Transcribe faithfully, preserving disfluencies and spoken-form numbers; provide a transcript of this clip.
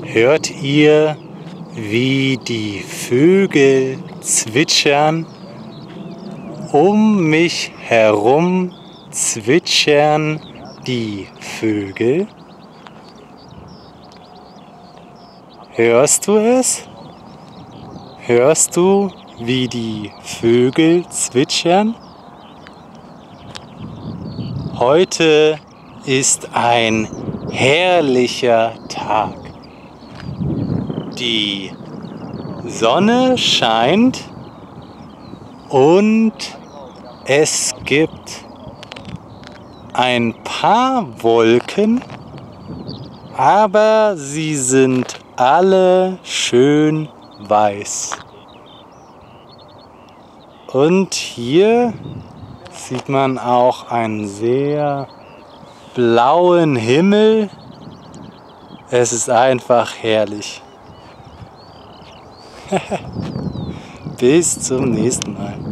Hört ihr, wie die Vögel zwitschern? Um mich herum zwitschern die Vögel. Hörst du es? Hörst du, wie die Vögel zwitschern? Heute ist ein herrlicher Tag. Die Sonne scheint und es gibt ein paar Wolken, aber sie sind alle schön weiß. Und hier sieht man auch einen sehr blauen Himmel. Es ist einfach herrlich. Bis zum nächsten Mal.